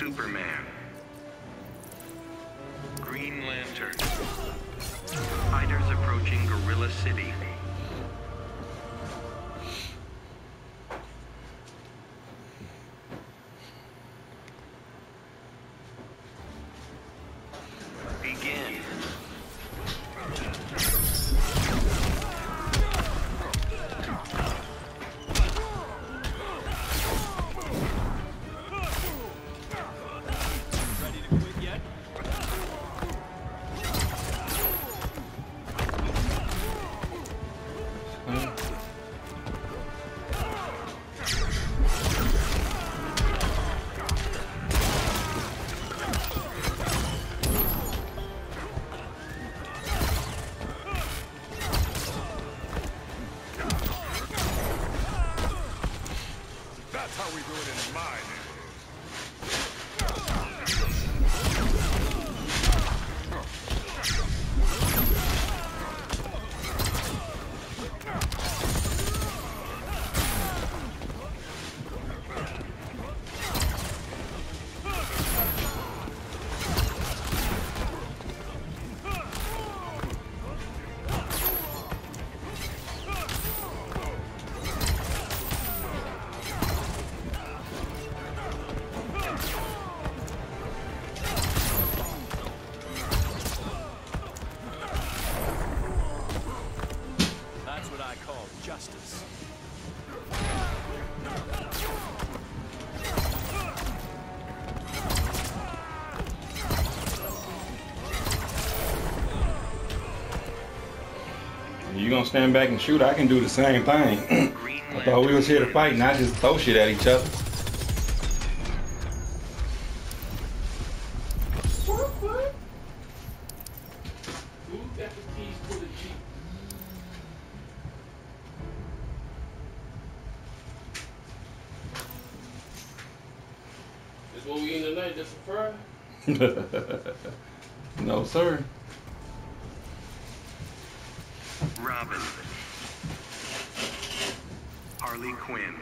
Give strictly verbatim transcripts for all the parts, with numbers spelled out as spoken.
Superman. Green Lantern. Fighters approaching Gorilla City. Begin. That's how we do it in mine. Justice. You gonna stand back and shoot? I can do the same thing. I thought we was here to fight, not just throw shit at each other. What? What? Who got the keys to the Jeep? This what we eating tonight? Just a fry? No, sir. Robin. Harley Quinn.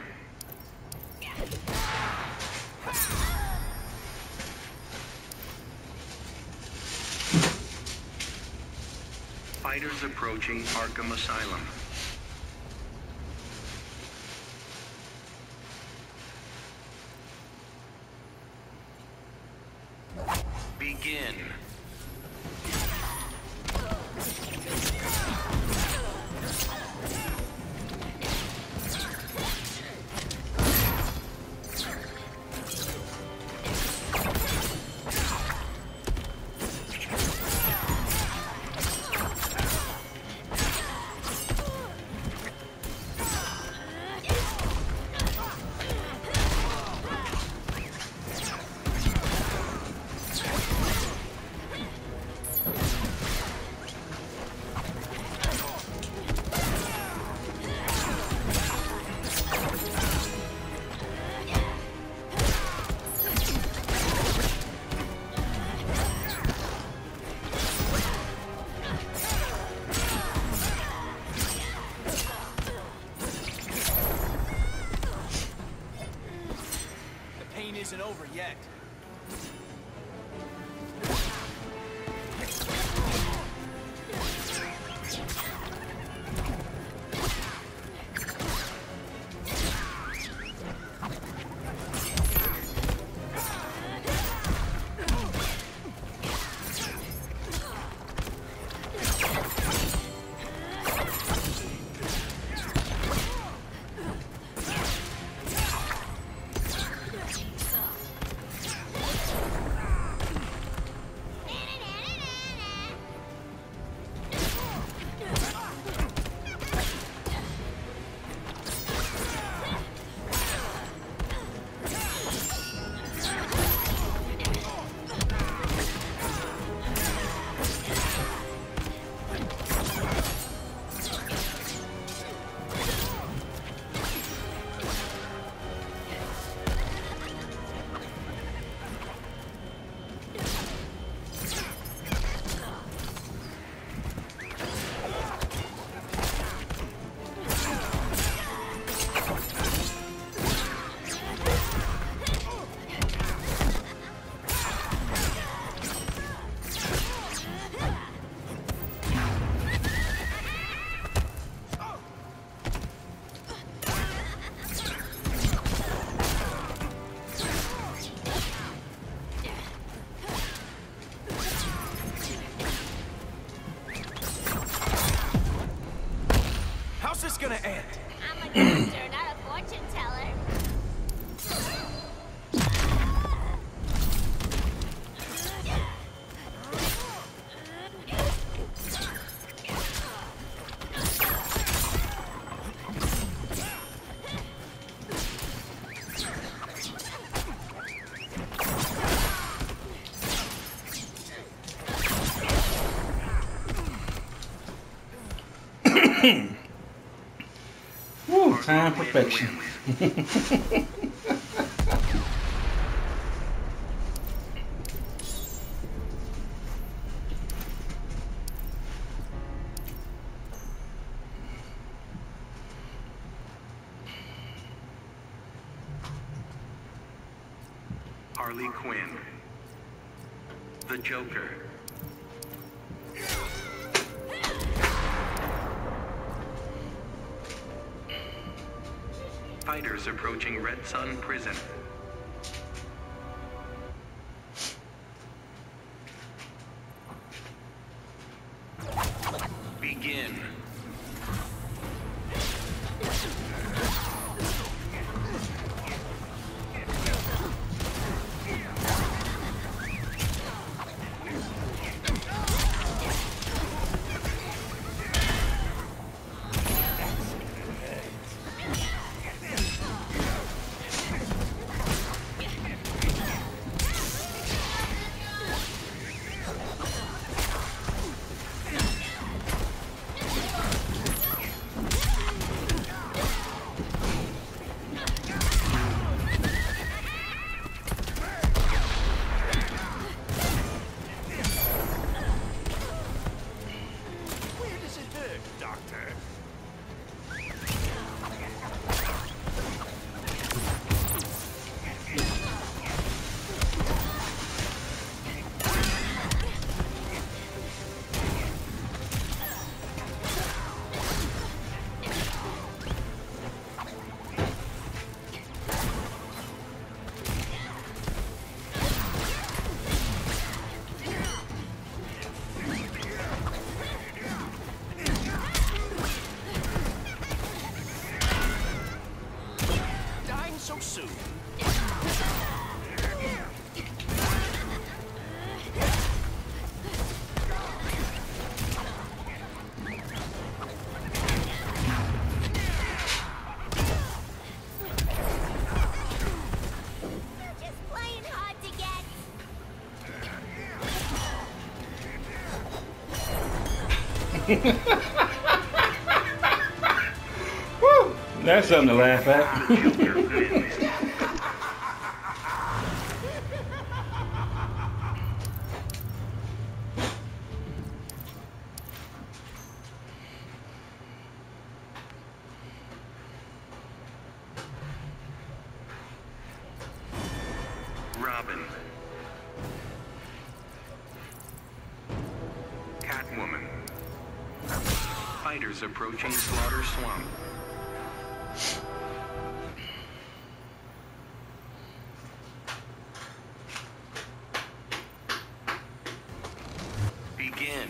Fighters approaching Arkham Asylum. Begin. gonna end? I'm a doctor, not a fortune teller. Woo, time perfection. Harley Quinn. The Joker. Fighters approaching Red Sun Prison. Begin. Where does it hurt, Doctor? Dying so soon. You're just plain hard to get. Woo, that's something to laugh at. Joker wins. Robin. Catwoman. Fighters approaching Slaughter Swamp. Begin.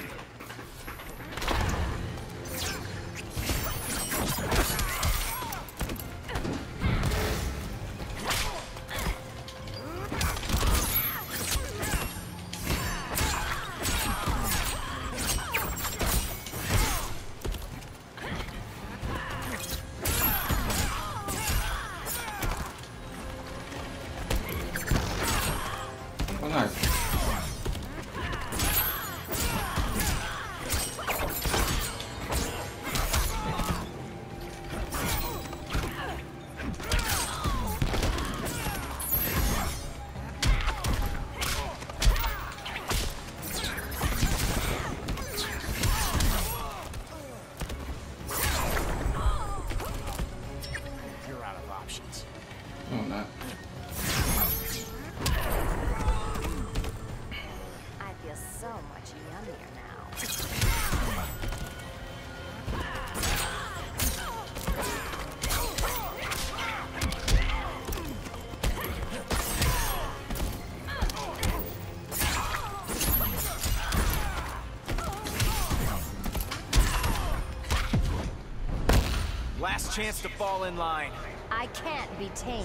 Last chance to fall in line. I can't be tamed.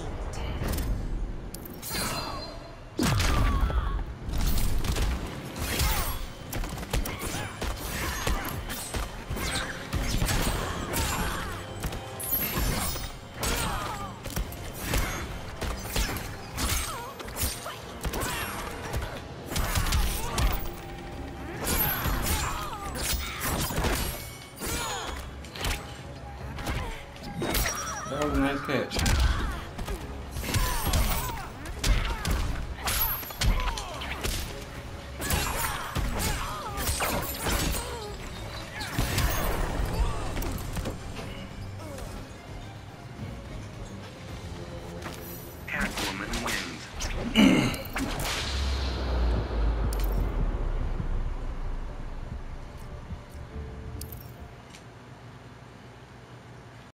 That was a nice catch.